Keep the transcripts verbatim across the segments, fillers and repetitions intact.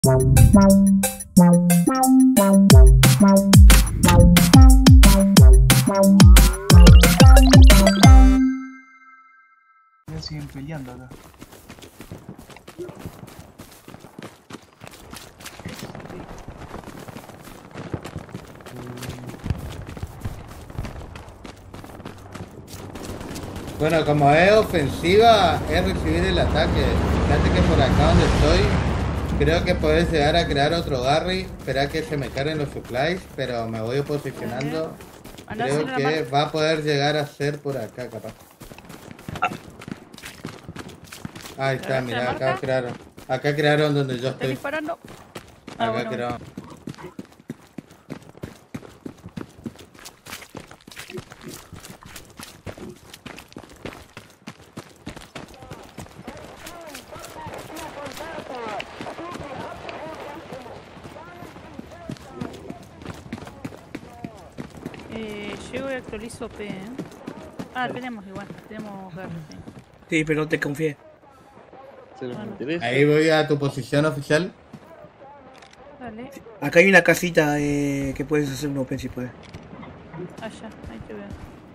Ya siguen peleando acá. Bueno, como es ofensiva, es recibir el ataque. Fíjate que por acá donde estoy, creo que puedes llegar a crear otro Garry. Espera que se me carguen los supplies, pero me voy posicionando. Creo que va a poder llegar a ser por acá, capaz. Ahí está, mira, acá crearon. Acá crearon donde yo estoy. Disparando. Ah, acá bueno. crearon. Eh, llego y actualizo P, ¿eh? Ah, tenemos igual, tenemos Garry. Sí, pero no te confié. Bueno. Ahí voy a tu posición oficial. Dale. Acá hay una casita eh, que puedes hacer un open si puedes. Allá, ahí te veo.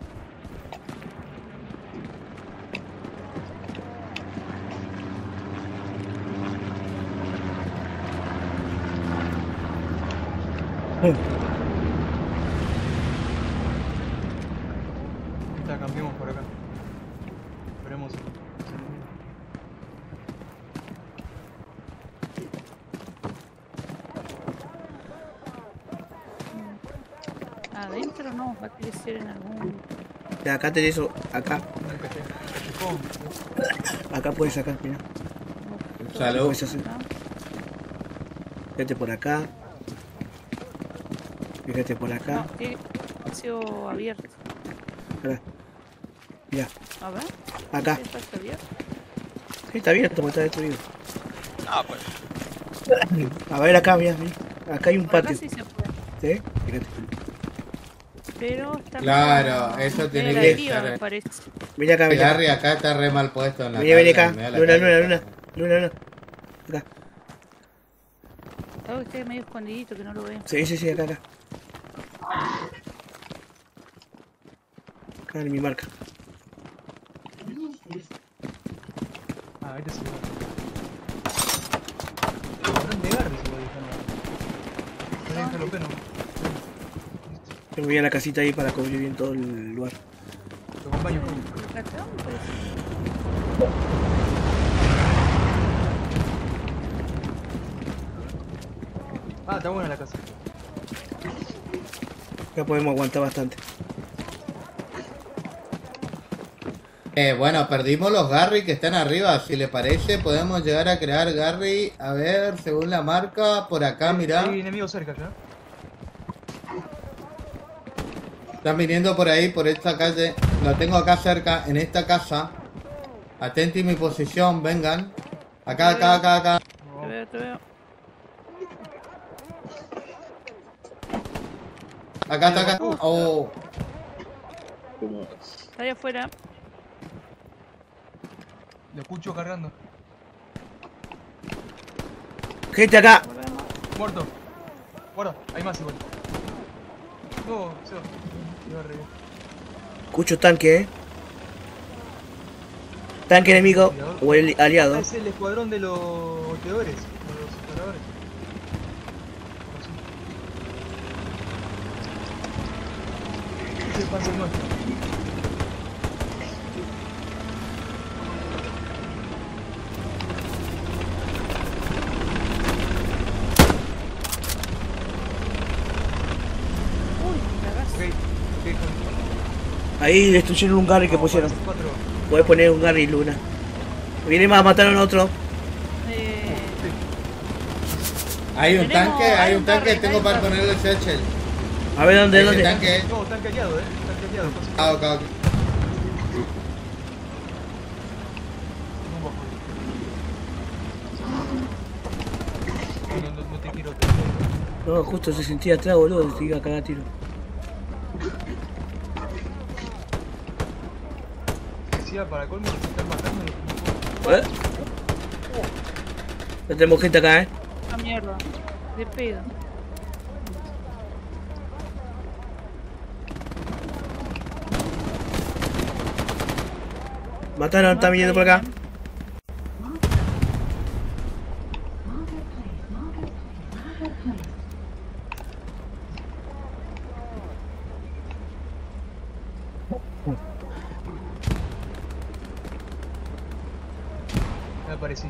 Ya cambiamos por acá. Esperemos. Adentro no, va a crecer en algún... Ya, acá tenés eso, acá. Acá puedes sacar, mira. Salud. Fíjate por acá. Fíjate por acá. No, tiene espacio abierto. Acá. Ya. A ver. Acá. ¿Está abierto? Sí, está abierto, porque está destruido. Ah, pues. A ver acá, mira, mira. Acá hay un Por patio. acá sí se puede. ¿Sí? Fíjate. Pero está Claro, como... eso tiene Mira, que arriba, estar. me parece. Mira acá, mira. Garry acá está re mal puesto en la Mira, vení calle, acá. mira la Luna, calle. luna, luna. Luna, luna. Acá. Algo que esté medio escondidito que no lo veo. Sí, sí, sí, acá, acá. Acá en mi marca. Ah, este se va. ¿Dónde Garry se lo dejaron? No dejan los penos. Yo voy a la casita ahí para cubrir bien todo el lugar. Te acompaño. Acá me parece. Ah, está buena la casa. Ya podemos aguantar bastante. Eh, bueno, perdimos los Garry que están arriba. Si le parece, podemos llegar a crear Garry. A ver, según la marca, por acá, mirá. Hay enemigos cerca ya. Están viniendo por ahí, por esta calle. Lo tengo acá cerca, en esta casa. Atenti mi posición, vengan. Acá, acá, acá, acá. Te veo, te veo. Acá, acá, acá. Oh. Está ahí afuera. Lo escucho cargando. Gente acá. Muerto. Guarda, hay más igual. No, se va. Se va re bien. Escucho tanque, eh. Tanque enemigo o el aliado. Es el escuadrón de los golpeadores, de los disparadores. Es el panzer nuestro. Ahí destruyeron un Garry que pusieron. Puedes poner un Garry Luna. Viene más, mataron a otro. Eh... Hay un Tenemos- tanque, hay un un tanque, Garry, tengo hay para un ponerle el Sechel. A ver dónde, Ese dónde. tanque. No, tanque aliado, eh. Tanque aliado. Ah, ok, ok. No, no, no te quiero. No, justo se sentía atrás, boludo. Te iba a cagar a tiro. Decía para colmo que se están matando. ¿Eh? Ya tenemos gente acá, eh. Ah, mierda. De pedo. Mataron, están viniendo por acá. Me aparecí.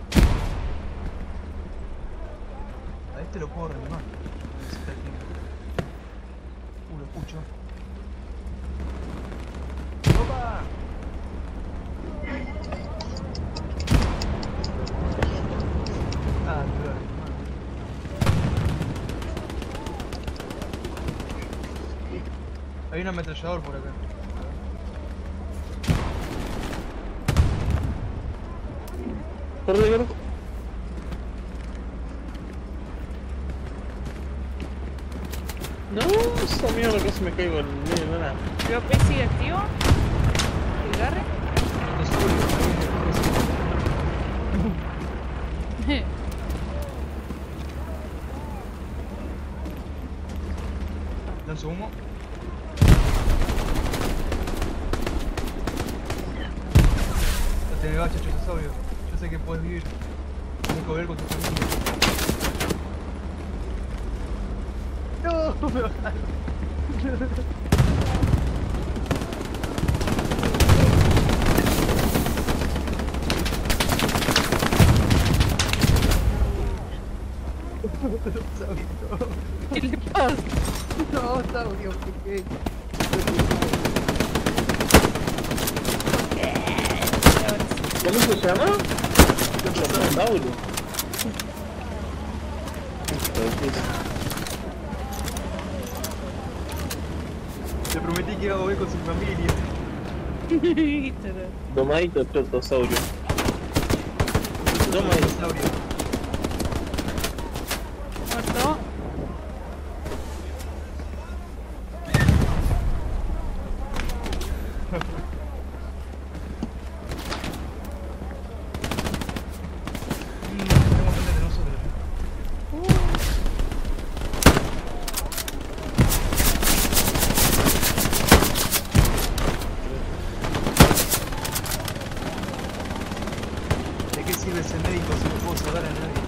A este lo puedo reanimar. Necesita tiempo. Uh, lo escucho. ¡Opa! Ah, lo voy a reanimar. Hay un ametrallador por acá. Corre, corre. No, esa mierda que se me caigo en medio de nada. ¿Pero P sigue activo? ¿El garre? No sé, boludo. Lanzo humo. No te me va, chacho, es obvio. Yo sé que puedes vivir. Tienes que ver con tu familia. No, me bajaron. ¿Qué le pasa? No, Saurio, ¿qué? ¿Cómo se llama? Saurio. Te prometí que iba a volver con su familia. Domadito Chotosaurio. Toma el Saurio. Muerto. Tenemos que de nosotros. ¿De qué sirve ese médico si no puedo salvar a nadie?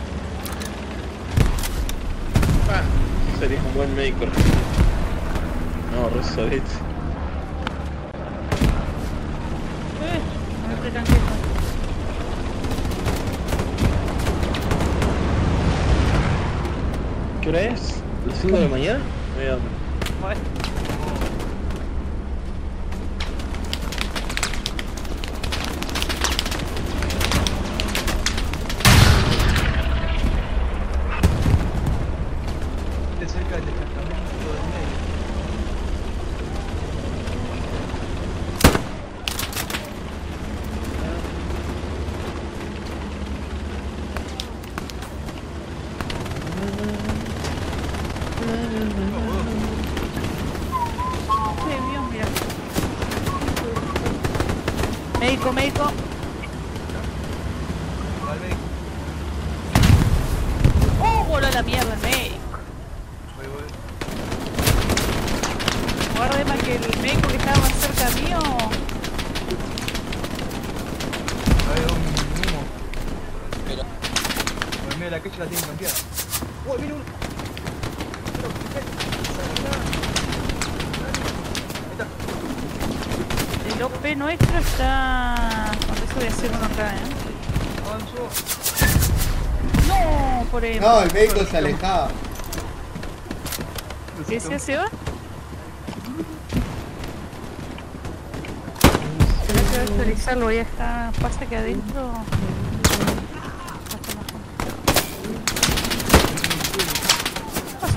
Ah, serías un buen médico. No, resolete. Eh, no te tan quieto. ¿Qué hora es? ¿Las cinco de la mañana? Voy a... Bueno. De cerca del destacamento del medio. Qué bien, mira. Médico, médico. Al médico. Oh, voló a la mierda el médico. Voy, voy. Guarde más que el médico que estaba más cerca mío. Hay un humo. Por el medio de la calle la tienen cambiada. ¡Oh, mira uno! El O P nuestro está... Por eso voy a hacer uno acá, eh. Avanzó. No, por el... No, el médico se alejaba. ¿Ese se va? Será que voy a actualizarlo, ya está... Pasa que adentro... ¿Qué pasó?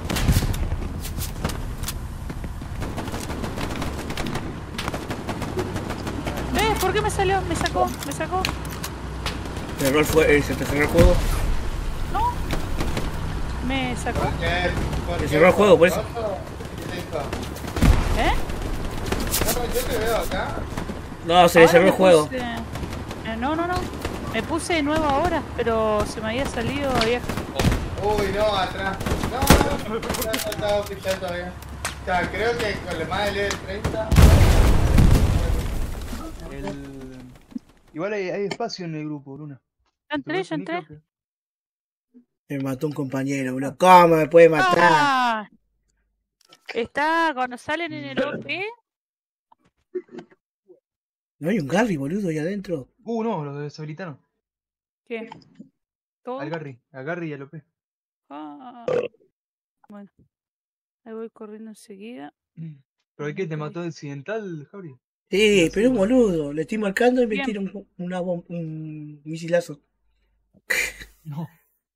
¿Ves? ¿Por qué me salió? Me sacó, me sacó. Cerró el fue, eh, se te cerró el juego. No. Me sacó. ¿Por qué? ¿Por Se qué? cerró el juego, por eso. ¿Qué es esto? ¿Eh? No, yo te veo acá. No, se le Ahora cerró me el juego. puse- Eh, no, no, no. Me puse de nuevo ahora, pero se me había salido, había... Uy, no, atrás. No, no, no, no estaba oficial todavía. O sea, creo que con el más de level treinta. El... Igual hay, hay espacio en el grupo, Luna. Ya entré, ya entré. Que... Me mató un compañero, boludo. ¿Cómo me puede matar? ¡Ah! Está cuando salen en el O P. No hay un Garry, boludo, ahí adentro. Uh, no, lo deshabilitaron. ¿Qué? ¿Todo? Al Garry, al Garry y al O P. Ah. Bueno, ahí voy corriendo enseguida. ¿Pero hay que te mató accidental, Javi? Sí, pero un boludo. Le estoy marcando y me Bien. tira un, una bom- un misilazo. No.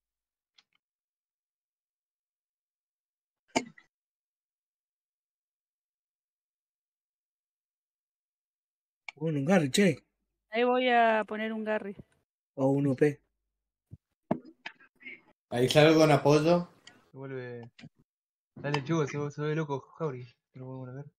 Bueno, un Garry, che. Ahí voy a poner un Garry. O un O P. Ahí salgo con apoyo. Se vuelve... Dale, chugo, se, se vuelve loco, Javi. No lo podemos ver.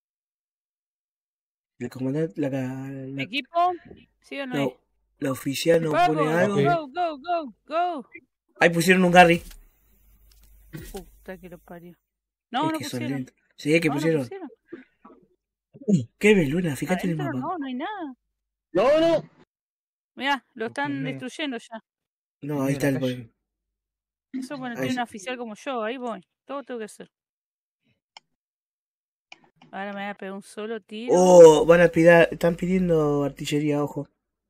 El comandante, la, la, ¿Equipo? ¿Sí o no? la, hay? la oficial nos Vamos, pone algo. Ok. go, go, go, go. Ahí pusieron un Garry. Puta que lo parió. No, Es no que son pusieron. lentos. Sí, que No, no pusieron. pusieron. ¿Qué ves, Luna? Fíjate en el Adentro mapa. no, no hay nada. No, no. Mirá, lo están Tiene- destruyendo ya. No, ahí Mira, está el la calle. boy. Eso bueno, Ahí tiene sí. un oficial como yo, ahí voy. Todo tengo que hacer. Ahora me voy a pegar un solo tiro. Oh, van a pidir, están pidiendo artillería, ojo.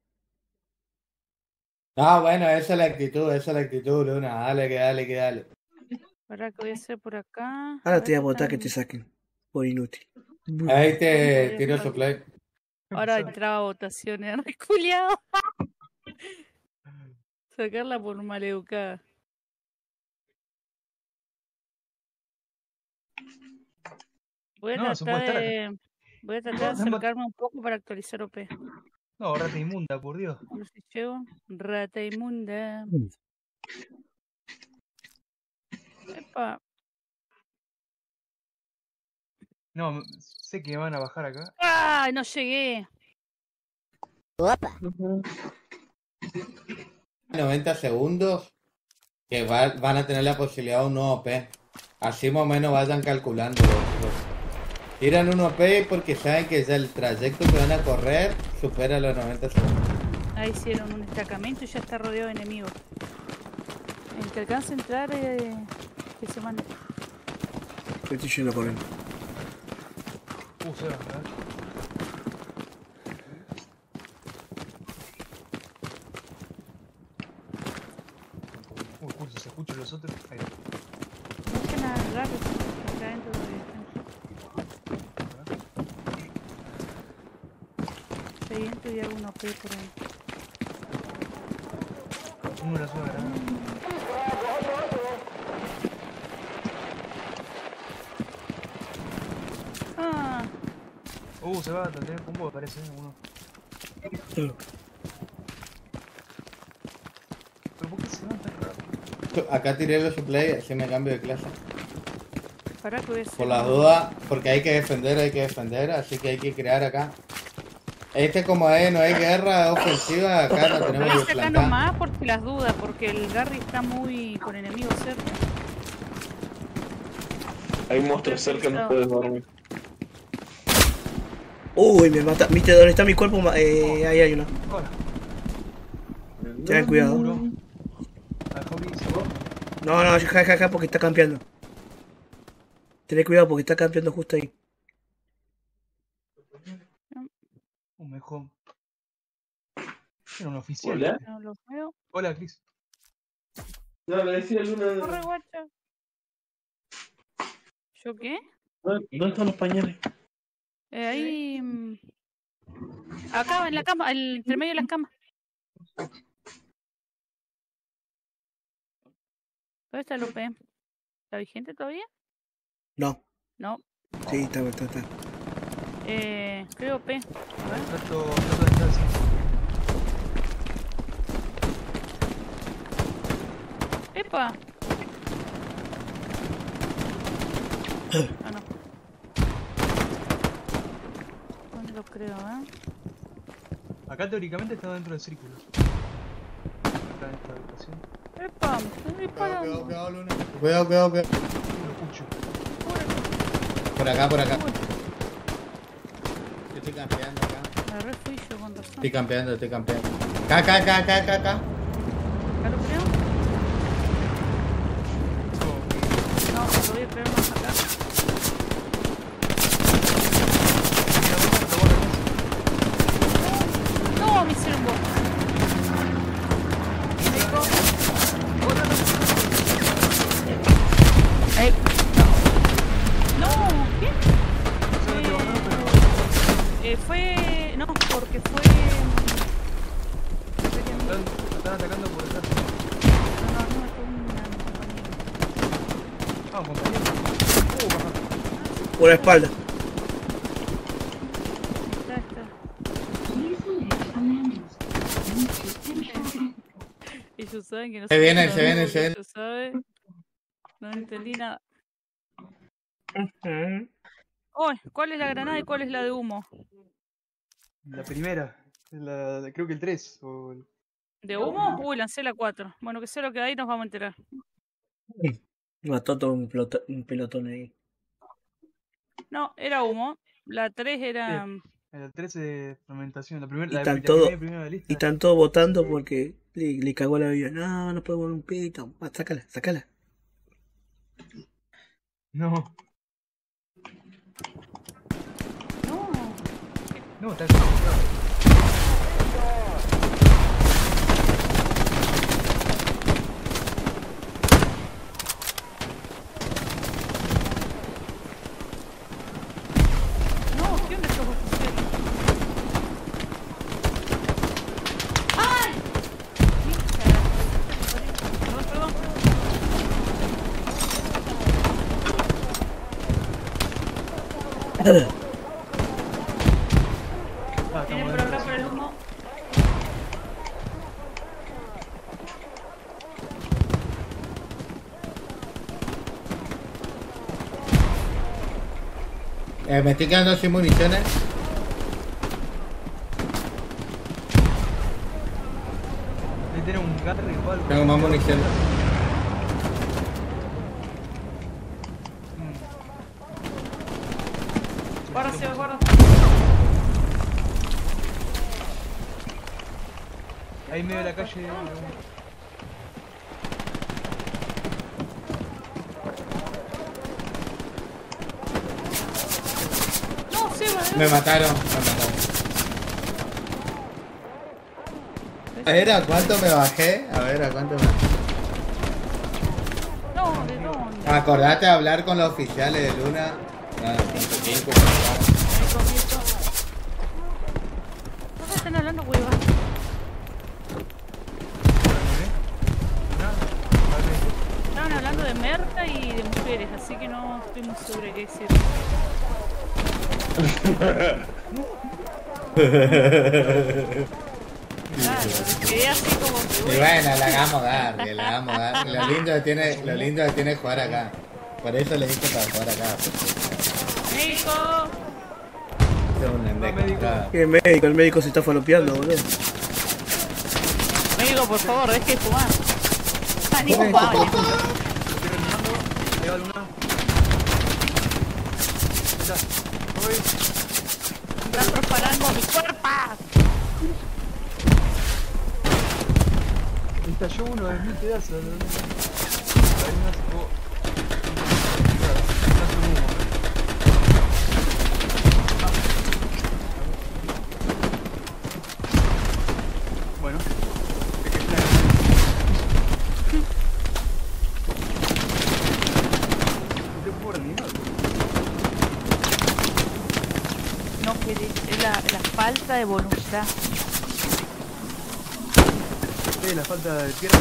Ah, bueno, esa es la actitud, esa es la actitud, Luna. Dale, que dale, que dale. ¿Verdad que voy a hacer por acá? Ahora te voy a ver, botar que están- te saquen. Por inútil. Ahí te tiro supply. Ahora entraba votaciones, reculiado. Sacarla por maleducada. Voy a No, se puede tratar estar de. Voy a tratar de No, no, acercarme un poco para actualizar O P. No, rata inmunda, por Dios. A ver si llego. Rata inmunda. Epa. No, sé que van a bajar acá. ¡Ay, no llegué! noventa segundos que va- van a tener la posibilidad de un nuevo O P. Así más o menos vayan calculando. Tiran un O P porque saben que ya el trayecto que van a correr supera los noventa segundos. Ahí hicieron un destacamento y ya está rodeado de enemigos. El que alcance a entrar, eh, que se mande. Yo estoy yendo por él. Uh, se va, ¿verdad? Uh, justo se escuchan los otros. Ahí va. Busquen a Garry, que está dentro de. Ahí entro y hago un O P por ahí. Uno la sube, ¿verdad? Ah, Uh, se va, tener combo, me parece, uno. No. ¿Pero por qué se van tan rápido? Acá tiré los supply, así me cambio de clase. para que voy a hacer Por las un- dudas, porque hay que defender, hay que defender, así que hay que crear acá. Este como es, no hay guerra ofensiva, acá no tenemos Voy que acá plantar. nomás porque las dudas, porque el Garry está muy con enemigos cerca. Hay monstruos cerca, no puedes dormir. Uy, me mata. ¿Viste dónde está mi cuerpo? Ma- Eh, ahí hay uno. Hola. Ten cuidado. Seguro. Al Javi se va. No, no, ja, ja, ja, porque está campeando. Tené cuidado porque está campeando justo ahí. Uh, mejor. Era un oficial. Hola. No los veo. Hola, Chris. No, le decía a Luna. Corre, guacha. ¿Yo qué? ¿Dónde están los pañales? Eh, ahí. mm, Acá, en la cama, el, entre medio de las camas. ¿Dónde está el O P? ¿Está vigente todavía? No, No. sí, está, está, está. Eh, creo O P. A ver. Trato, trato de entrar así. ¡Epa! Ah, no. ¿Dónde lo creo, eh? Acá teóricamente está dentro del círculo. acá en esta habitación. ¡Epa! Me estoy Cuidado, disparando. cuidado, Luna. Cuidado, cuidado, cuidado. Lo escucho. Por acá, por acá. Uy, Yo estoy campeando acá. me re fui yo con razón. Estoy campeando, estoy campeando. Acá, acá, acá, acá, acá, acá. ¿Acá lo creo? No, lo voy a creer más acá. No, me hicieron vos. Eh, no. No, ¿qué? Eh, fue... No, porque fue... fue que- Están, están atacando por detrás. No, no, no, fue una compañera. Ah, compañero. Uh, baja. Por la espalda. Está, está. Ellos saben que no Se viene, son se viene, amigos, se viene. ellos saben. No entendí nada. Oh, ¿cuál es la granada y cuál es la de humo? La primera. La, la- creo que el tres. O el... ¿De humo? Uy, lancé la cuatro. Bueno, que sea lo que hay, nos vamos a enterar. Mató todo un, pelota- un pelotón ahí. No, era humo. La tres era... El tres de fermentación. La, primer, Y la, están la todo- primera, primera de la lista. Y están todos votando porque le, le cagó la vida. No, no puedo poner un pito. Ah, sácala, sácala. No. No. No, está concentrado. No, ¿qué onda estos oficiales? ¡Ay! Perdón, perdón. Ah, Vienen estamos por acá dentro. por el humo. Eh, me estoy quedando sin municiones. Ahí tiene un Garry o algo. Tengo más municiones. Guarda, Seba, guarda. Ahí medio de la calle. No, Seba, Me ¿de mataron, me mataron. A ver, ¿a cuánto me bajé? A ver, ¿a cuánto me bajé? No, ¿de dónde? Acordate de hablar con los oficiales de Luna. Ah, cinco, Ahí comienzo. ¿Dónde están hablando, huevas? Estaban hablando de merca y de mujeres, así que no estoy muy segura de qué decir. Claro, quedé así como que Y bueno. bueno, le hagamos dar, le hagamos dar. Lo lindo que tiene, lo lindo que tiene jugar acá. Por eso le dije para jugar acá. ¡México! Es un endeco, claro. El médico, el médico se está falopeando, boludo. México, por favor, deje de fumar. Ah, ni Joder, fumaba, ni chico. fumaba. Estoy reanimando. Ahí va Luna. Ahí está. Voy. Están profanando mi cuerpo. Estalló uno de mil pedazos. Ahí una sacó. Lanzo un humo. Bueno. Es que está. ¿Por qué puedo reanimar? No querés, es la, la falta de voluntad. Eh, la falta de tierra.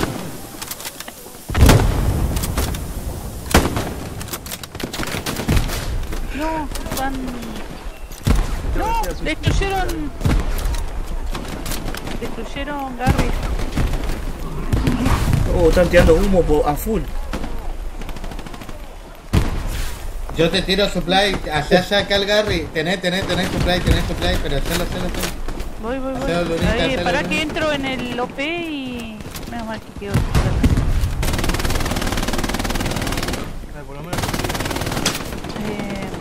No, van... No, destruyeron... Destruyeron Garry. Oh, están tirando humo po- a full. Yo te tiro supply, allá saca el Garry. Tenés, tenés, tenés supply, tenés supply, pero hacelo, hacelo, hacelo. Voy, voy, voy. Hacelo, Lunita, Ahí, hacelo, para Lunita. que entro en el O P y... Menos mal que quedó. Ay, por lo menos. Eh...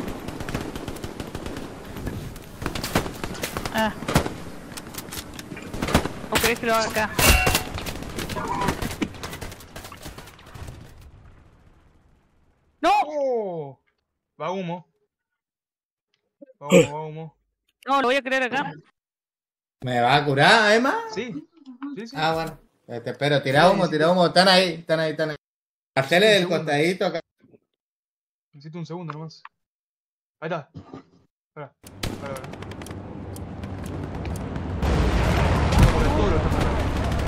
Ah. ¿O querés que lo haga acá? ¡No! ¡Oh! Va humo. Va humo, va humo. No, lo voy a crear acá. ¿Me va a curar, Emma? Sí. Sí, sí. Ah, bueno. Eh, Te espero, tira humo, tira humo. Están ahí, están ahí, están ahí. Hacele Un del segundo. costadito acá. Necesito un segundo nomás. Ahí está. Espera. Espera, espera. Por el toro está parado.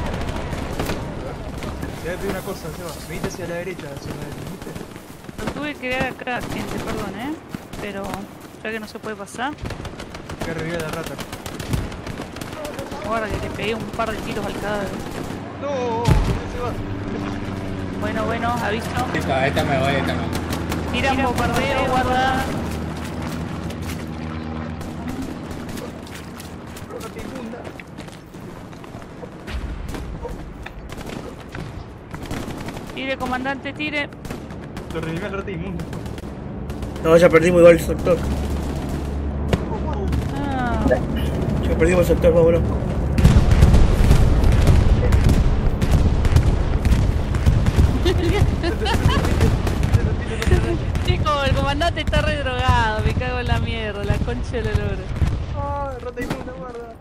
Te voy a pedir una cosa, Seba. Venite hacia la derecha, hacia la derecha, ¿viste? Lo tuve que crear acá, gente, perdón, ¿eh? Pero ya que no se puede pasar. Que revivir a la rata. Guarda que le pegué un par de tiros al cadáver. No, Seba. Bueno, bueno, aviso. Listo, esta me voy, esta me voy. Tira un bombardeo, guarda. Rata inmunda. Tire, comandante, tire. Lo reviví al rata inmunda. No, ya perdimos igual el sector. Ah, Ya perdimos el sector, vámonos. chico, el comandante está re drogado. Me cago en la mierda, la concha de la lora. Ah, rata inmunda, guarda.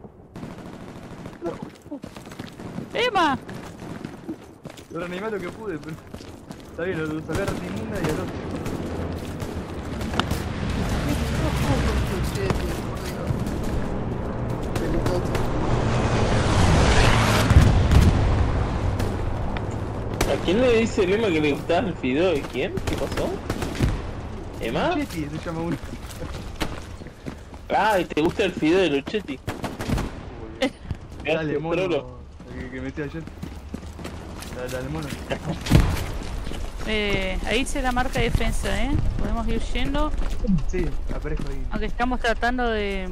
¡Emma! Lo reanimé lo que pude, pero. Está bien, lo salvé a rata inmunda y al otro. ¿A quién le dice el Emma que le gustaba el fideo de quién? ¿Qué pasó? ¿Emma? Chetti se llama uno. Ah, y te gusta el fideo de los Chetti. Dale, Gracias, mono. Trollo. Que, que metí ayer. Dale, dale, mono. Eh, ahí se la marca de defensa, ¿eh? Podemos ir yendo. Sí, aparezco ahí. Aunque estamos tratando de...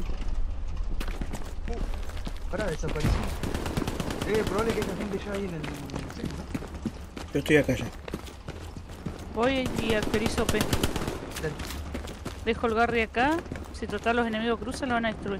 Pará, desapareció. Es probable que haya gente ya ahí en el. Sí, Yo estoy acá ya. Voy y actualizo P. dale. Dejo el Garry acá. Si total los enemigos cruzan, lo van a destruir.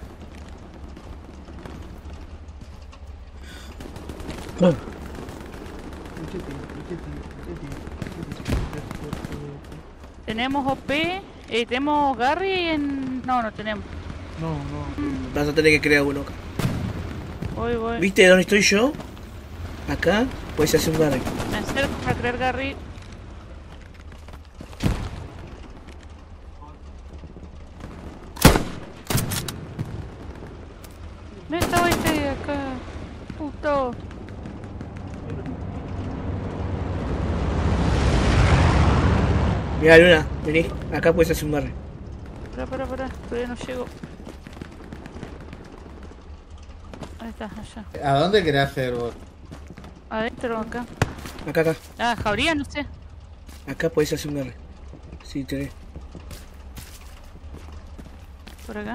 Oh, El Chetti, el Chetti, el Chetti, el Chetti. Tenemos O P. Eh, tenemos Garry en... No, no tenemos. No, no. vas a tener que crear uno acá. Voy, voy. ¿Viste dónde estoy yo? Acá, puedes hacer un garry. Me acerco a crear Garry. Me estaba este de acá. Puto. Mira, Luna, vení. Acá puedes hacer un garry. Pará, pará, pará. Todavía no llego. Ahí está, allá. ¿A dónde querés hacer vos? Adentro o acá. Acá, acá. Ah, Jauría, no sé. Acá puedes hacer un garry. Sí, tenés. Por acá.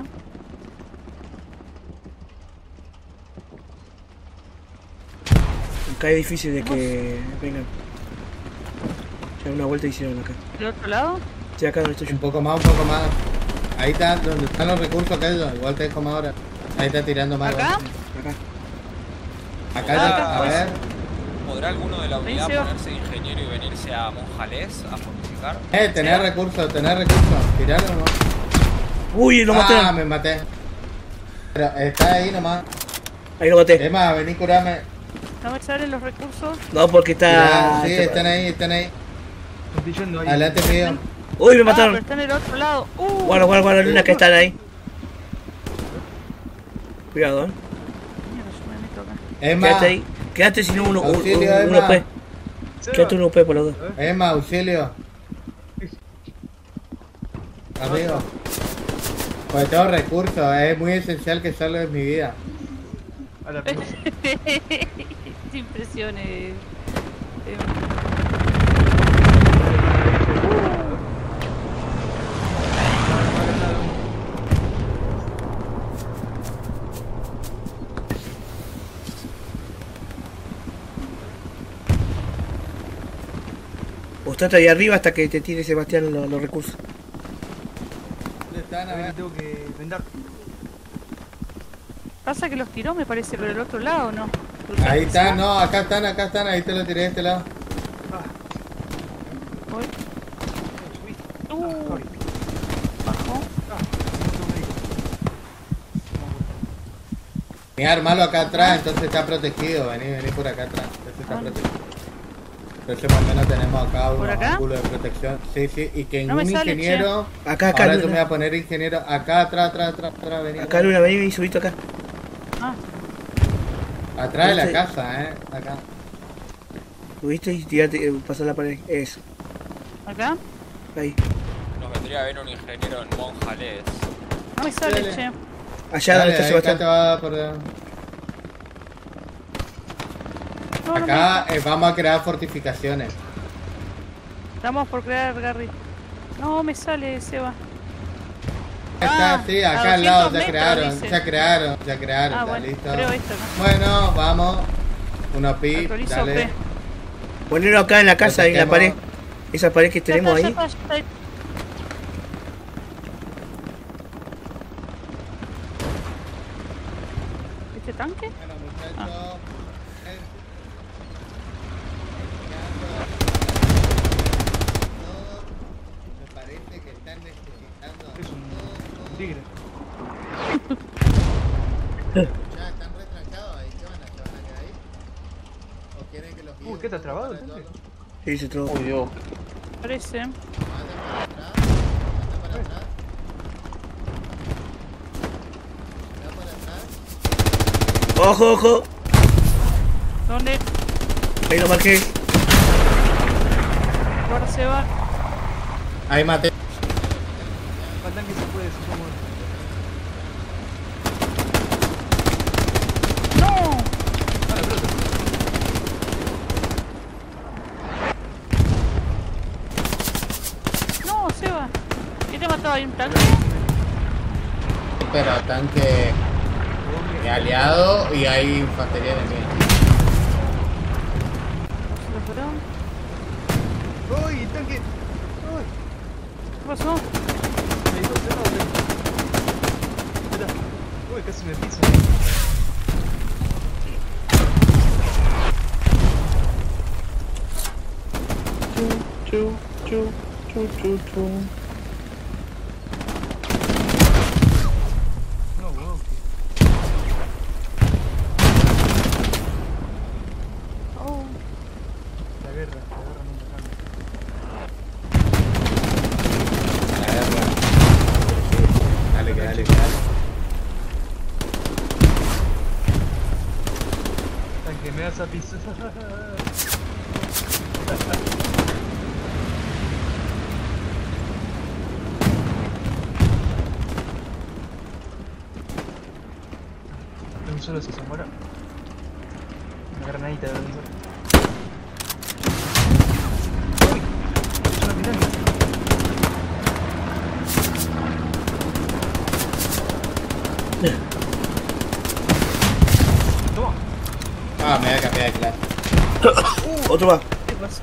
Acá es difícil de que vengan. Ya una vuelta hicieron acá. ¿Del otro lado? Sí, acá donde estoy yo. Un poco más, un poco más. Ahí está, donde están los recursos aquellos. Igual te dejo más ahora. Ahí está tirando más. ¿Acá? Acá. Acá, Ah, ya- a pues. ver. ¿Podrá alguno de la unidad Seba. ponerse de ingeniero y venirse a Monjalés a fortificar? Eh, tener recursos, tener recursos. Tirarlo nomás. Uy, lo Ah, maté. me maté. Pero está ahí nomás. Ahí lo maté. Emma, vení, curame. No me salen los recursos. No, porque está. Sí, están ahí, están ahí. Estoy yendo ahí. Adelante mío. Uy, me Ah, pero mataron. está en el otro lado. Uh, Guarda, guarda, guarda, Luna, que están ahí. Cuidado, eh. mierda, yo me meto acá. Emma, Quédate ahí. Quédate si no uno, un, Auxilio, un, un Emma. O P. Seba. Quédate un O P por los dos. Emma, auxilio. Amigo. Pues tengo recursos, es muy esencial que salga de mi vida. A la puta. Impresiones. Eh, O estate ahí arriba hasta que te tire Sebastián los, los recursos. ¿Dónde están? A A ver, ver. tengo que vendar. Pasa que los tiró, me parece, pero el otro lado no. Ahí están, no, acá están, acá están, ahí te lo tiré de este lado. Voy. Subí. Uh, Ah, Javi. bajó. Ah, no tengo médico. Mira, armalo acá atrás, entonces está protegido. Vení, vení por acá atrás. Este está Ah. protegido. Entonces más o menos tenemos acá ¿Por un acá? ángulo de protección. Sí, sí, y que en No me un sale, ingeniero. Acá, acá, Ahora tú me Luna. vas a poner ingeniero acá atrás, atrás, atrás, atrás, vení. Acá Luna, vení, vení, subito acá. Ah, Atrás de la Este- casa, eh. Acá. Subiste y tirate, eh, pasar la pared. Eso, acá. ahí. Nos vendría bien un ingeniero en Monjales. No me sale, Dale. che. Allá Dale, donde está ahí Sebastián. acá te va por. No, no me Acá eh, vamos a crear fortificaciones. Estamos por crear Garry. No me sale, Seba. Está, Ah, sí, a acá al lado, doscientos ya metros, crearon, dice. ya crearon, ya crearon, Ah, está bueno, listo. creo esto, ¿no? Bueno, vamos. Uno pi, Actualizo dale. P. Ponelo acá en la casa, ahí en la pared. Protegemos. Esa pared que tenemos Ya ahí. está, ya está, ya está. ¿Este tanque? Bueno, muchachos. eh, Me parece que están necesitando. Es un tigre. Ya están retrancados ahí. ¿Qué van a, qué van a quedar ahí? ¿O quieren que los Uy, ¿qué está trabado el para tanque? Sí, se trabó. Uy, Dios. Parece. Manden para atrás. Manden para atrás. Manden para atrás. Ojo, ojo. ¿Dónde? Ahí lo marqué. Ahora se va. Ahí maté. El tanque se puede, se puede mover. ¡No! Ah, la pelota. ¡No, Seba! ¿Qué te mataba? ¿Hay un tanque? Pero tanque de aliado y hay infantería enemiga. ¿Se lo fueron? ¡Uy, el tanque! ¡Uy! ¿Qué pasó? Me dijo cerrado, tengo. Espera. Uy, casi me piso. Chu, chu, chu, chu, chu. No, wow. Oh, La guerra, la guerra nunca cambia. La guerra. Dale, que dale, que dale. Tanque, me vas a pisar. De un solo si se muera. Una granadita de un solo. ¡Uy! Es una pirámide. Toma. Ah, me voy a cambiar de clase. Otro va. ¿qué pasó?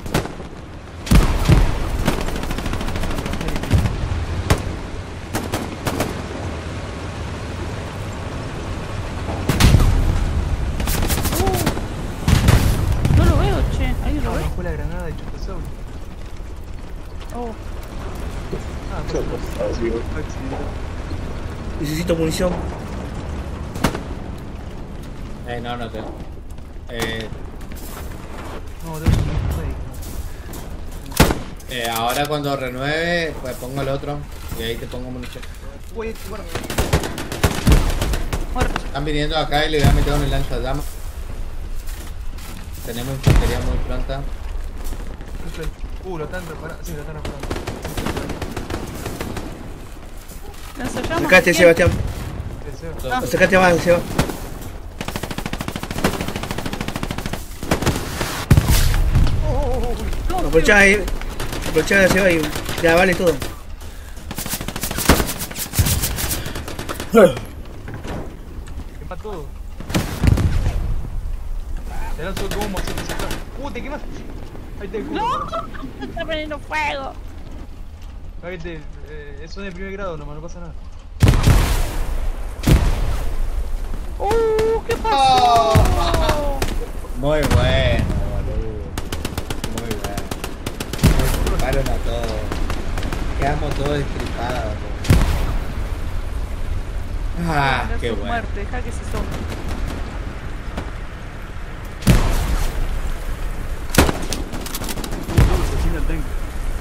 Uh, no lo veo, che. Ahí lo Ah, veo. bajó la granada de Chotosaurio. Oh, Ah, ¿Qué bueno, pasa, tío? fue accidentado. Necesito munición. Eh, no, no tengo. Eh, No, debo ser un médico. eh, ahora cuando renueve, pues pongo el otro y ahí te pongo munición. Uy, este, guarda. muerto. Están viniendo acá y le voy a meter un lanzallamas. Tenemos infantería muy pronta. Uh, lo están reparando. Sí, lo están reparando. Lanzallamas. Sacate, ¿quién? Sebastián. Deseo. Ah. Sacate más, Seba. No, Aprovechá ahí. Aprovechá de Seba y ya vale todo. Quema todo. Te lanzo como si te saca. Uh, te quemaste. Ahí te culo. ¡No! Se está prendiendo fuego. Ahí te, eh, eso es de primer grado nomás, no pasa nada. ¡Uh! ¿Qué pasó? Muy bueno, boludo. Muy bueno. Nos estriparon a todos. Quedamos todos destripados. Ah, Deja qué su bueno. muerte, deja que se some. Asesina el tanque.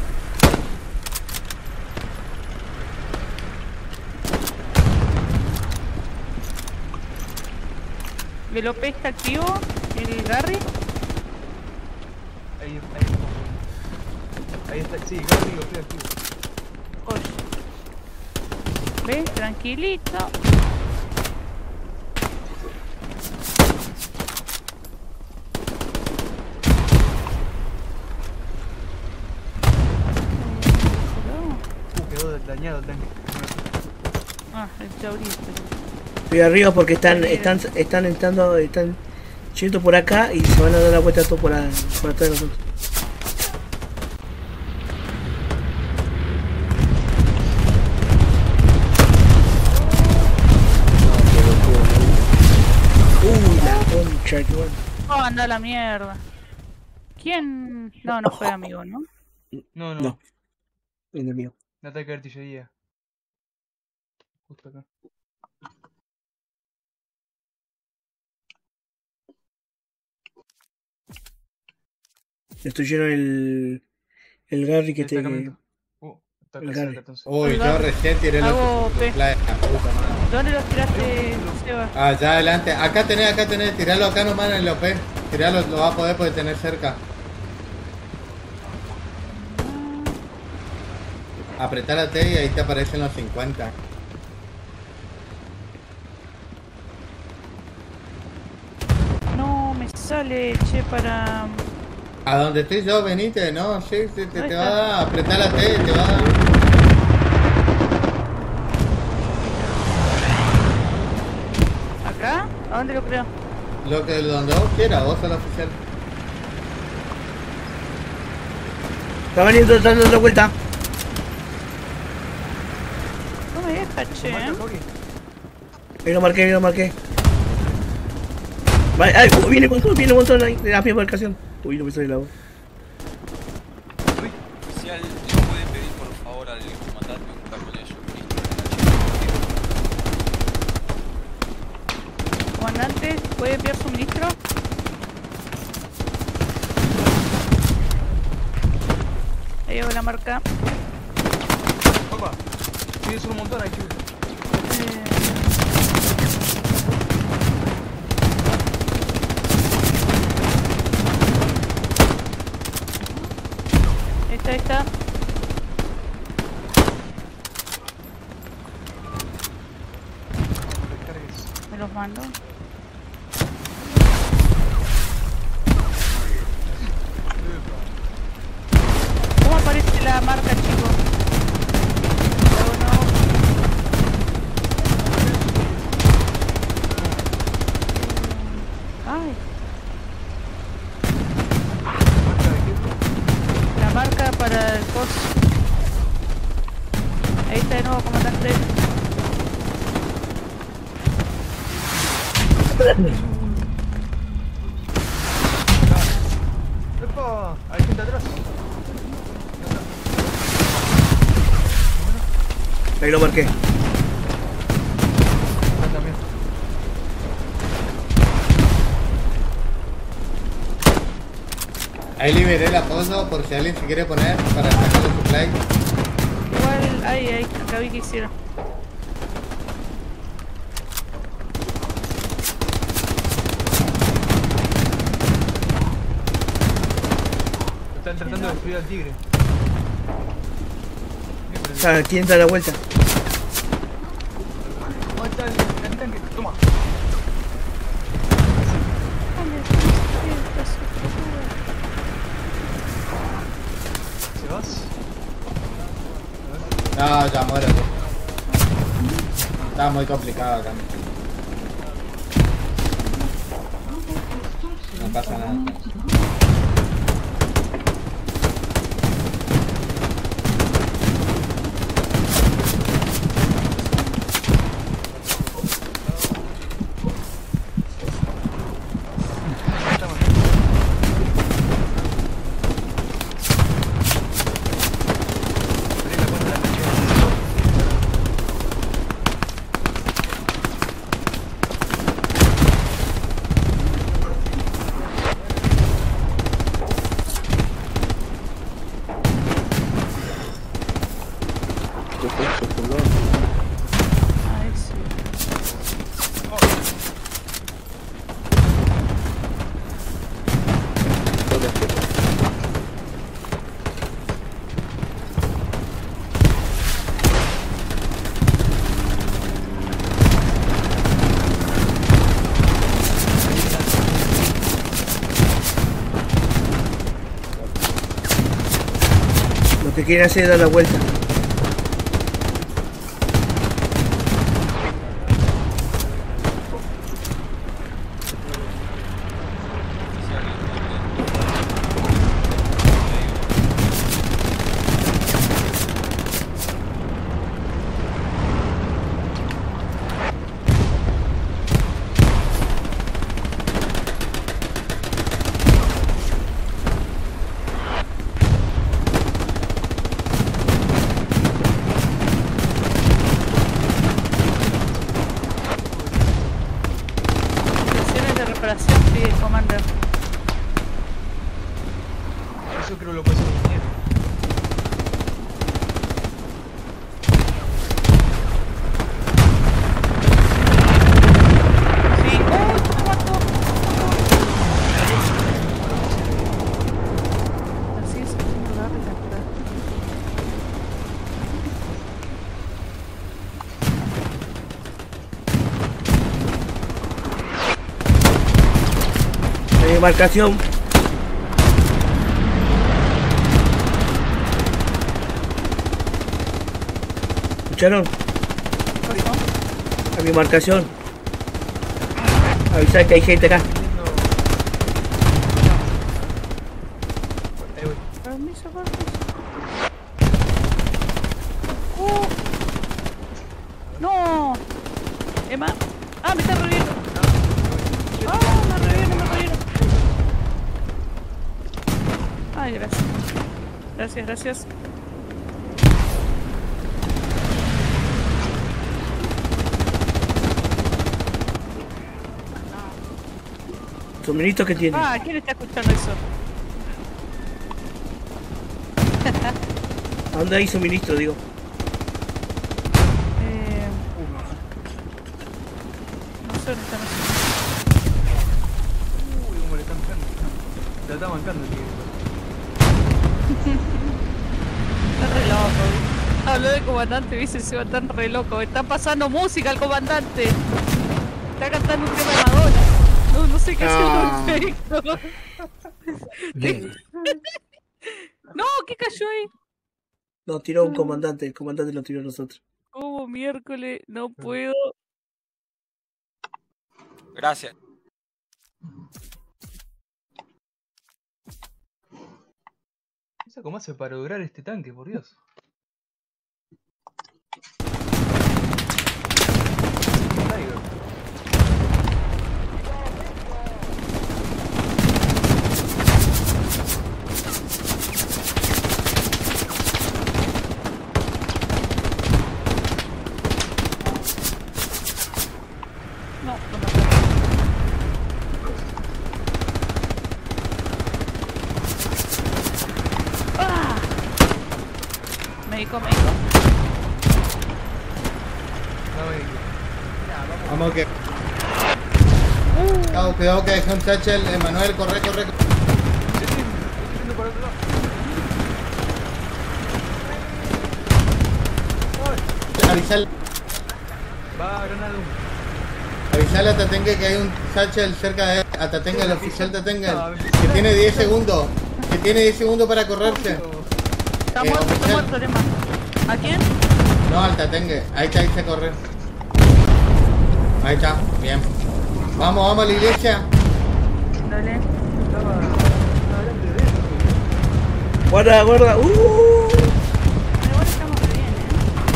¿El O P está activo? ¿El Garry? Ahí, ahí, ahí está, sí, Gary lo estoy activo. Oye. ¿Ves? Tranquilito. Uh, quedó dañado el tanque. Ah, el chaurito. Estoy arriba porque están, están, están entrando, están yendo por acá y se van a dar la vuelta todo por, la, por atrás de nosotros. Uy, la concha, qué bueno. Oh, anda a la mierda. ¿Quién? No, no fue amigo, ¿no? No, no, No. Enemigo. un ataque de artillería. Justo acá. Destruyeron el, el Garry que te... Destacamento. Uh, está el acá Gary. cerca entonces. Uy, yo recién tiré los Hago P. supplies, la puta madre. ¿Dónde los tiraste, Seba? Allá adelante. Acá tenés, acá tenés. Tiralo acá nomás en el O P. Tiralo, lo va a poder porque tener cerca. Apretar la T y ahí te aparecen los cincuenta. No, me sale, che, para... A donde estoy yo, venite, ¿no? Sí, sí, te, Ahí te está. va a dar. Apretar la T y te va a dar. ¿Acá? ¿A dónde lo creo? Lo que, donde vos quieras, vos sos el oficial. Está veniendo, está dando la vuelta. No me deja, che, Marca, ¿eh? Coqui. Ahí lo marqué, ahí lo marqué. Vale, ay, uh, viene un montón, viene un montón ahí de la mi embarcación. Uy, no me sale la voz. Oficial, ¿le puede pedir por favor al comandante un camión de suministro en Comandante, ¿puede enviar suministro? Ahí hago la marca. Opa, tienes un montón ahí, chulo. Eh, Ahí está, ahí está. Descargues. Me los mando. ¿Cómo aparece la marca, chicos? No, no. Ay, Marca de qué? la marca para el coso. Ahí está de nuevo, comandante. ¡Epa! Hay gente atrás. Ahí lo marqué. Acá también. Ahí liberé el apoyo por si alguien se quiere poner para sacar los supplies. Igual, ahí, ahí, acá vi que hicieron. Están tratando de destruir al tigre. Ah, ¿quién da la vuelta? ¿Dónde está el, el tanque? Toma. ¿Se vas? No, ya muero. Tú. Está muy complicado acá. No pasa nada. tu pecho, pulón. Ay, sí. Lo que quieren hacer es dar la vuelta. Sesiones de reparación, pide Commander. Eso creo lo puede hacer un ingeniero. Sí. ¡Oh, me mató! Así es, tengo la recaptura. Hay marcación. ¿Escucharon? A mi marcación. Avisar que hay gente acá. Ahí voy. Permiso, permiso. ¡Oh! ¡No! Emma. ¡Ah, me está reviviendo! ¡Ah, me revivieron, me revivieron! Ay, gracias. Gracias, gracias. ¿Suministro que tiene? Ah, ¿quién está escuchando eso? ¿A dónde hay suministro, digo? Eh... No sé dónde están esos. Uy, cómo le están pegando. La está mancando el tío. Está re loco. Habló del comandante, dice, se va tan re loco. Está pasando música el comandante. Está cantando un tema de Madonna. No, no sé qué hacer Ah. al respecto. No, ¿qué cayó ahí? No, tiró un comandante. El comandante lo tiró a nosotros. Como miércoles, no puedo. Gracias. ¿Cómo hace para lograr este tanque, por Dios? Tiger. No, lo mataron. ¡Ah! Médico, médico. No me digas. Vamos que. Cuidado, cuidado que dejé un satchel. Emanuel, corre, corre. Estoy estoy yendo por otro lado. Avisale, Va, granada humo. avisale a Tatengue que hay un satchel cerca de él. A Tatengue, el oficial Tatengue. Que tiene diez segundos. Que tiene diez segundos para correrse. Está Eh, muerto, está oficial. muerto, Lema. ¿A quién? No, al Tatengue. Ahí está, ahí se corre. Ahí está, bien. Vamos, vamos a la iglesia. Dale. Estaba adelante de él. Guarda, guarda. Uh. Igual estamos re bien, ¿eh?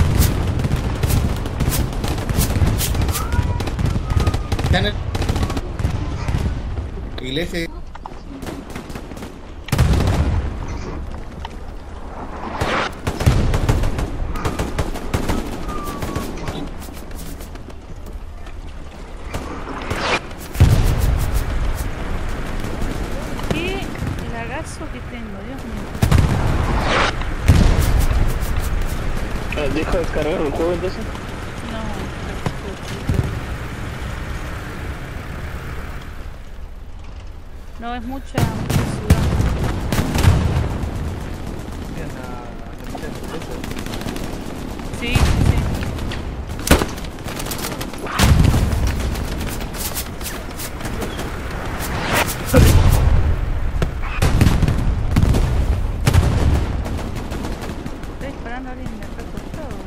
Está en el... Iglesia. Qué lagazo que tengo, Dios mío. Ah, ¿Deja descargar el juego entonces? No. No, es mucha, mucha ciudad. Bien, la, la mitad de eso. Sí, sí, sí. Estoy disparando a alguien de acá al costado.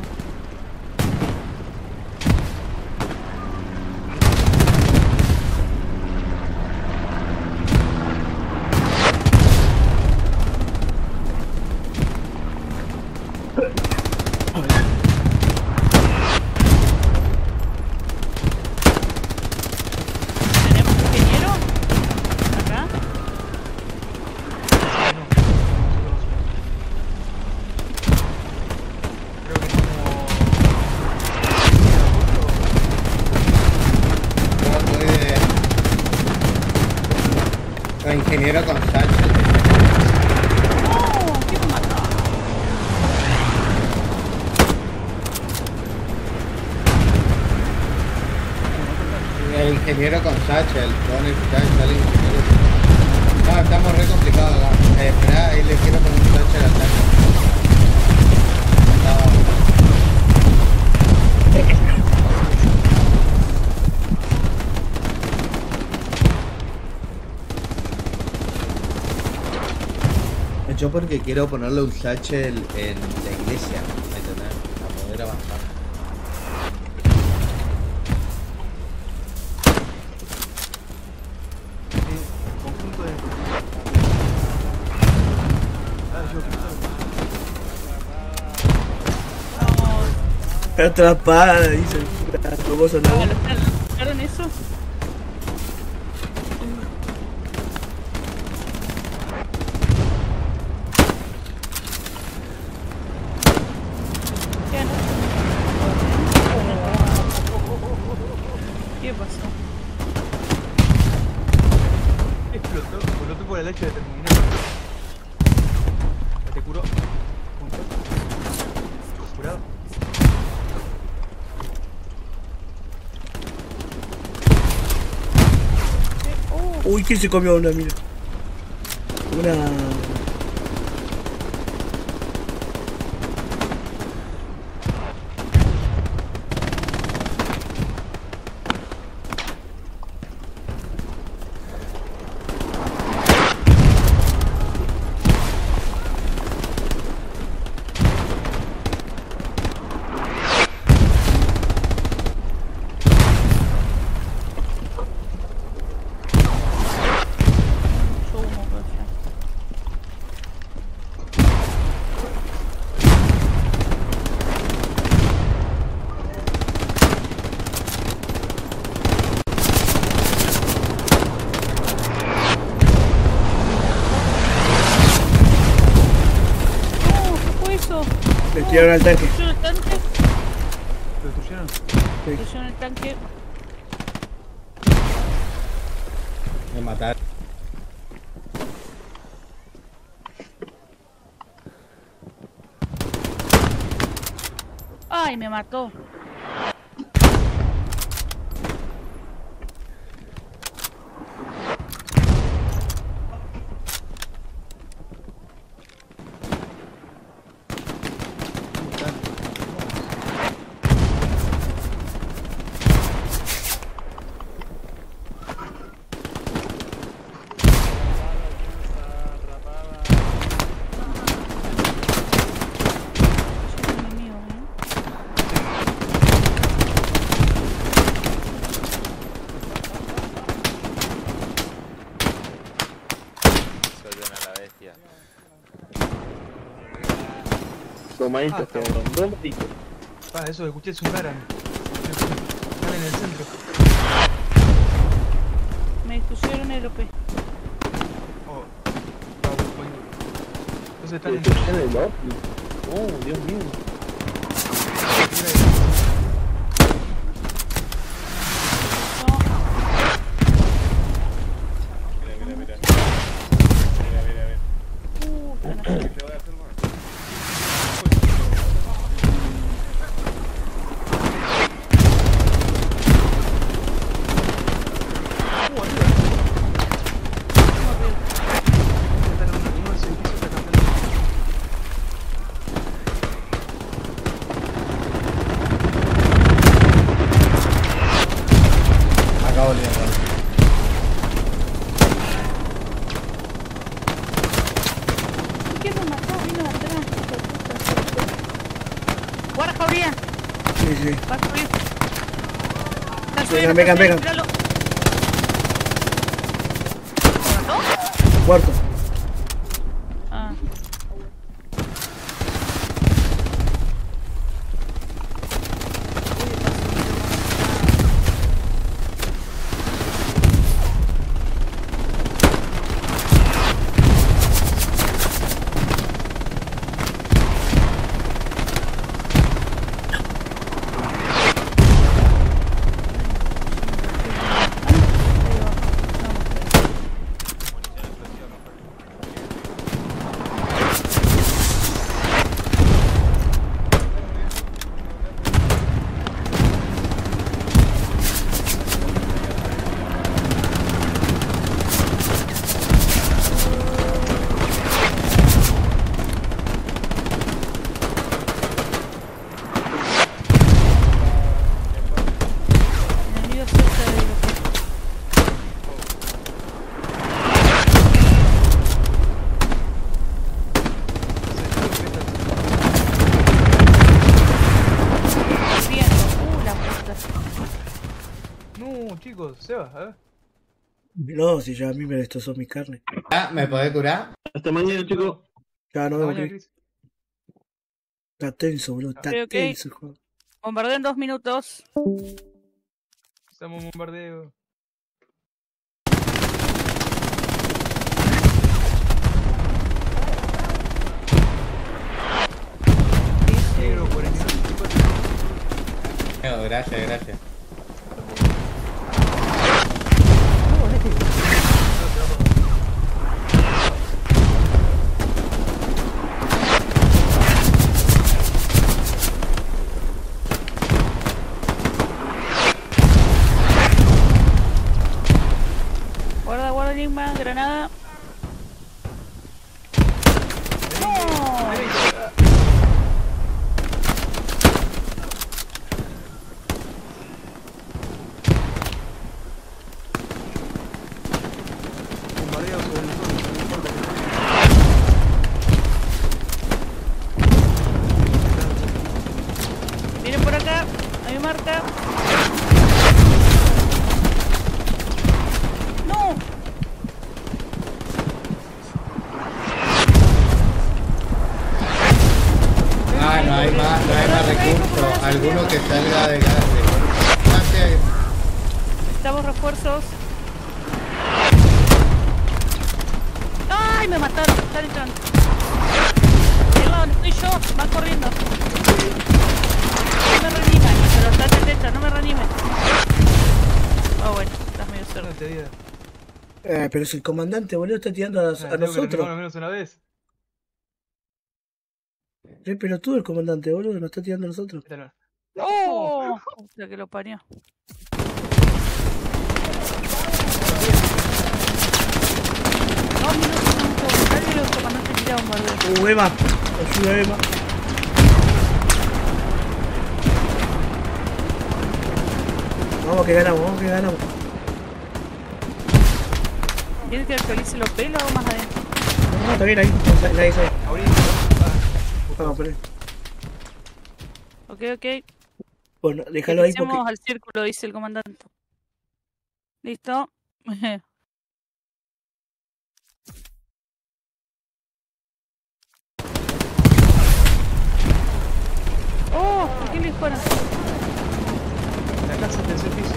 ¿Tenemos ingeniero? ¿Acá? Ah, no, nosotros creo que como Yo voy de... Soy ingeniero con Sánchez. ¡No! ¿Qué me mató? El ingeniero con Satchel, todo necesita el ingeniero. No, estamos re complicados acá. Eh, espera, ahí le quiero poner un Satchel al tanque. No. Yo porque quiero ponerle un Satchel en la iglesia, ¿me entendés? Para poder avanzar. conjunto de... Ah, yo que Vamos. Atrapada, dice. ¿Cómo sonaba? Bueno, ¿escucharon eso? ¿Qué no? ¿Qué pasó? explotó, explotó por el hecho de terminar. Te curó. Curado. Uy, ¿quién se comió una, mira? Una... Mucho humo por allá. No, ¿qué fue eso? Le tiraron al tanque. ¿Destruyeron el tanque? ¿Lo destruyeron? ¿Destruyeron el tanque? Me mataron. ¡Ay, me mató! Es un enemigo, ¿eh? Suelten a la bestia. Tomaditos, Ah, está cabrón. Tomaditos. Ah, eso que escuché es un Garan. Están en el centro. Me dispusieron el O P. Oh. Ah, bueno. Entonces están en ¿Destrucción del Opti? Oh, Dios mío. No, Mira, mira, mira. Mira, mira, mira. uh, están allá. ¿Qué voy a hacer, man? bien. Sí, sí. Va a subir. Está Venga, subiendo, venga, está venga. subiendo, míralo. ¿Lo mató? Cuarto. Ah. Enemigo cerca de lo que bien. Uh, la puta. No, chicos, Seba, a ver. No, si ya a mí me destrozó mi carne. Ah, ¿me podés curar? Hasta mañana, chicos. Ya no Hasta vemos mañana, que Chris. está tenso, boludo. Está Ok, ok. tenso el juego. Bombardeo en dos minutos. Estamos en bombardeo. Negro, cuarenta y cuatro. No, gracias, gracias. Guarda, guarda, Enigma, granada. ¡No! Bombardeo sobre nosotros, no importa que Vienen por acá, a mi marca. ¡No! Ah, no hay más, no hay más recursos. Alguno que salga de gas. Gracias. Necesitamos refuerzos. ¡Ay! Me mataron, están entrando. Del lado donde estoy yo, van corriendo. No me reanimen, pero está atenta, no me reanimen. Ah, bueno, estás medio cerca. no te diga. Eh, pero si el comandante, boludo, está tirando a, a Ah, tengo que nosotros. terminar al menos una vez. Re pelotudo el comandante, boludo, nos está tirando a nosotros. Esta no. ¡Oh! La que lo parió. Dos minutos, un minuto. Dale los comandantes tira bombardeo. Uh, Emma, ayuda Emma. Vamos que ganamos, vamos que ganamos. ¿Quieres que actualice los pelos o más adentro? No, no, está bien ahí, nadie sabe. Ahorita. Ah, Vamos, por ahí. Ok, ok. Bueno, déjalo ahí Empecemos porque... al círculo, dice el comandante. Listo. Oh, ¿por qué le disparan? la casa tercer piso.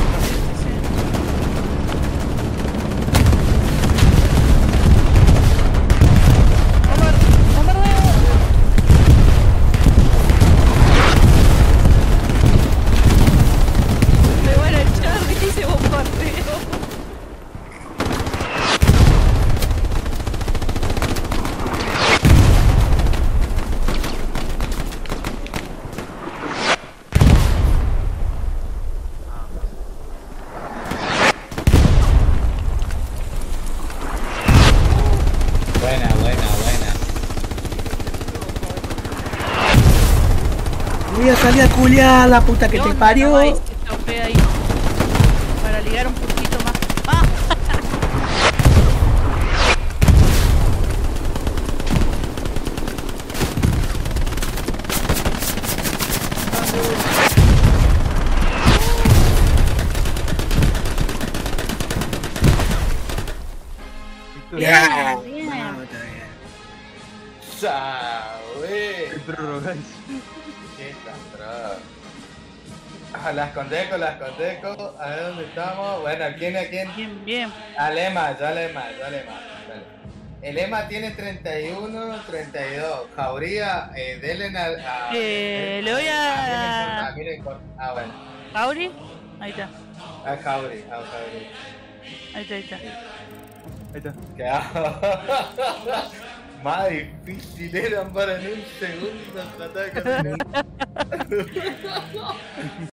Bombar- bombardeo. Me van a echar, dice bombardeo. Buena, buena, buena. Voy a salir a culiar la puta que No, te no, parió. no, ahí se topea ahí. Para ligar un poquito más. ¡Ah! Ah, bien. no, está bien. ¿Sabes? El prorrogáis. ¿Qué tan Ah, las condeco, las condeco. A ver dónde estamos. Bueno, ¿quién a quién? Bien, bien. Al Ema, yo al Ema, yo al Ema. Dale. El Ema tiene treinta y uno, treinta y dos. Jauría, eh, denle al. A, Eh, le voy a- a miren, con- ah, bueno. ¿Auri? Ahí está. A Jauri, a Jauri. Ahí está, ahí está. Ahí está. Que ah, más difícil eran para en un segundo tratar de conseguir.